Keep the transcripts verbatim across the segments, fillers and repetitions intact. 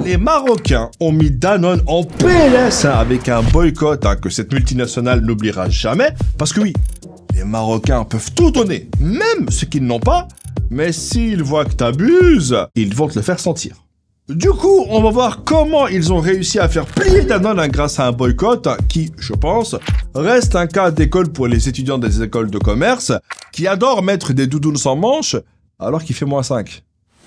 Les Marocains ont mis Danone en P L S hein, avec un boycott hein, que cette multinationale n'oubliera jamais. Parce que oui, les Marocains peuvent tout donner, même ce qu'ils n'ont pas. Mais s'ils voient que t'abuses, ils vont te le faire sentir. Du coup, on va voir comment ils ont réussi à faire plier Danone hein, grâce à un boycott hein, qui, je pense, reste un cas d'école pour les étudiants des écoles de commerce qui adorent mettre des doudounes sans manches alors qu'il fait moins cinq.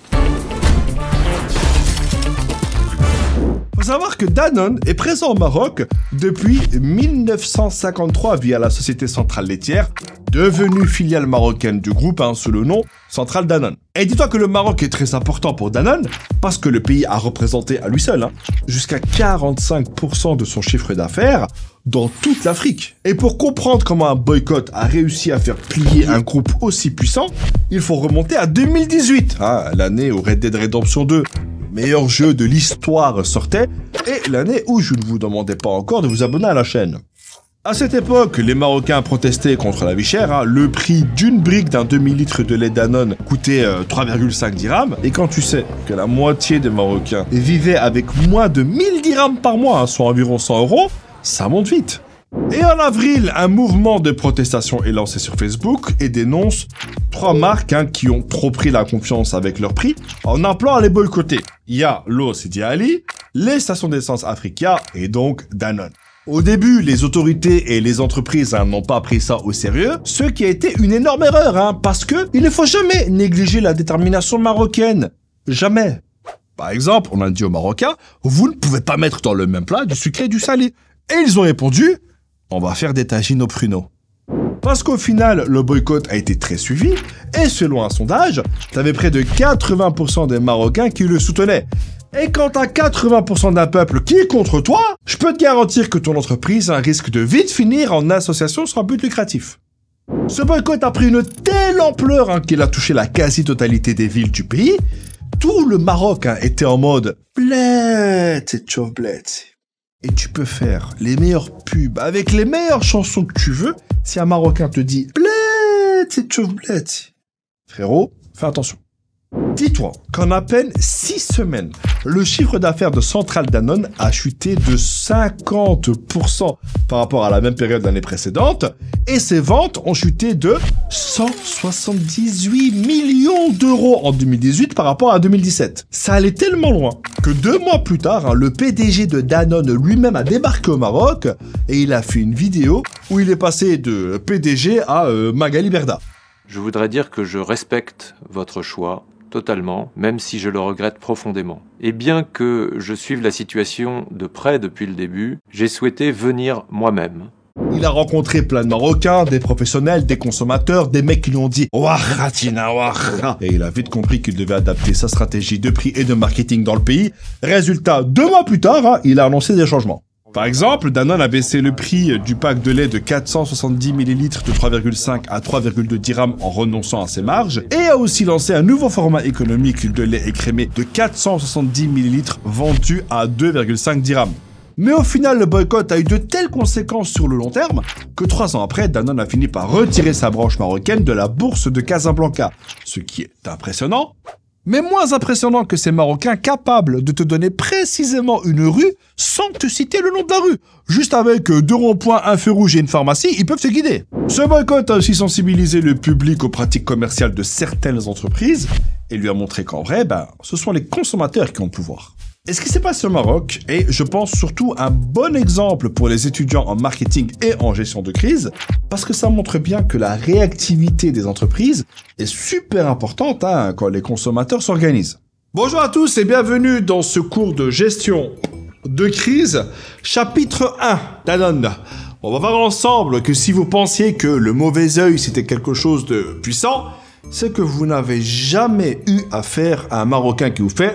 Faut savoir que Danone est présent au Maroc depuis mille neuf cent cinquante-trois via la Société Centrale Laitière, devenue filiale marocaine du groupe hein, sous le nom Centrale Danone. Et dis-toi que le Maroc est très important pour Danone parce que le pays a représenté à lui seul hein, jusqu'à quarante-cinq pour cent de son chiffre d'affaires dans toute l'Afrique. Et pour comprendre comment un boycott a réussi à faire plier un groupe aussi puissant, il faut remonter à deux mille dix-huit, hein, l'année où Red Dead Redemption deux, meilleur jeu de l'histoire, sortait, et l'année où je ne vous demandais pas encore de vous abonner à la chaîne. À cette époque, les Marocains protestaient contre la vie chère, hein. Le prix d'une brique d'un demi-litre de lait Danone coûtait euh, trois virgule cinq dirhams, et quand tu sais que la moitié des Marocains vivaient avec moins de mille dirhams par mois, hein, soit environ cent euros, ça monte vite. Et en avril, un mouvement de protestation est lancé sur Facebook et dénonce trois marques hein, qui ont trop pris la confiance avec leur prix en appelant à les boycotter. Il y a l'eau Sidi Ali, les stations d'essence Africa et donc Danone. Au début, les autorités et les entreprises hein, n'ont pas pris ça au sérieux, ce qui a été une énorme erreur, hein, parce que il ne faut jamais négliger la détermination marocaine. Jamais. Par exemple, on a dit aux Marocains, vous ne pouvez pas mettre dans le même plat du sucré et du salé. Et ils ont répondu, on va faire des tagines aux pruneaux. Parce qu'au final, le boycott a été très suivi, et selon un sondage, t'avais près de quatre-vingts pour cent des Marocains qui le soutenaient. Et quand t'as quatre-vingts pour cent d'un peuple qui est contre toi, je peux te garantir que ton entreprise risque de vite finir en association sans but lucratif. Ce boycott a pris une telle ampleur hein, qu'il a touché la quasi-totalité des villes du pays. Tout le Maroc hein, était en mode « bled, c'est chaud bled ». Et tu peux faire les meilleures pubs avec les meilleures chansons que tu veux. Si un Marocain te dit « bled, c'est chaud bled », frérot, fais attention. Dis-toi qu'en à peine six semaines, le chiffre d'affaires de Centrale Danone a chuté de cinquante pour cent par rapport à la même période l'année précédente et ses ventes ont chuté de cent soixante-dix-huit millions d'euros en deux mille dix-huit par rapport à deux mille dix-sept. Ça allait tellement loin que deux mois plus tard, hein, le P D G de Danone lui-même a débarqué au Maroc et il a fait une vidéo où il est passé de P D G à euh, Magali Berda. Je voudrais dire que je respecte votre choix totalement, même si je le regrette profondément. Et bien que je suive la situation de près depuis le début, j'ai souhaité venir moi-même. Il a rencontré plein de Marocains, des professionnels, des consommateurs, des mecs qui lui ont dit « Wahratina, wahra » et il a vite compris qu'il devait adapter sa stratégie de prix et de marketing dans le pays. Résultat, deux mois plus tard, hein, il a annoncé des changements. Par exemple, Danone a baissé le prix du pack de lait de quatre cent soixante-dix millilitres de trois virgule cinq à trois virgule deux dirhams en renonçant à ses marges et a aussi lancé un nouveau format économique de lait écrémé de quatre cent soixante-dix millilitres vendu à deux virgule cinq dirhams. Mais au final, le boycott a eu de telles conséquences sur le long terme que trois ans après, Danone a fini par retirer sa branche marocaine de la bourse de Casablanca, ce qui est impressionnant. Mais moins impressionnant que ces Marocains capables de te donner précisément une rue sans te citer le nom de la rue. Juste avec deux ronds-points, un feu rouge et une pharmacie, ils peuvent te guider. Ce boycott a aussi sensibilisé le public aux pratiques commerciales de certaines entreprises et lui a montré qu'en vrai, ben, ce sont les consommateurs qui ont le pouvoir. Et ce qui s'est passé au Maroc est, je pense, surtout un bon exemple pour les étudiants en marketing et en gestion de crise, parce que ça montre bien que la réactivité des entreprises est super importante hein, quand les consommateurs s'organisent. Bonjour à tous et bienvenue dans ce cours de gestion de crise, chapitre un, Danone. On va voir ensemble que si vous pensiez que le mauvais œil c'était quelque chose de puissant, c'est que vous n'avez jamais eu affaire à un Marocain qui vous fait...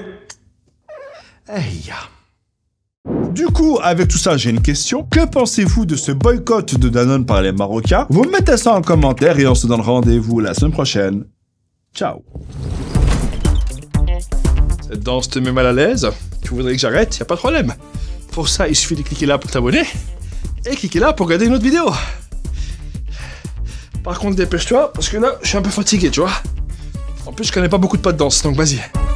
Hey. Du coup, avec tout ça, j'ai une question. Que pensez-vous de ce boycott de Danone par les Marocains? Vous mettez ça en commentaire et on se donne rendez-vous la semaine prochaine. Ciao. Cette danse te met mal à l'aise? Tu voudrais que j'arrête? Y a pas de problème. Pour ça, il suffit de cliquer là pour t'abonner et cliquer là pour regarder une autre vidéo. Par contre, dépêche-toi parce que là, je suis un peu fatigué, tu vois. En plus, je connais pas beaucoup de pas de danse, donc vas-y.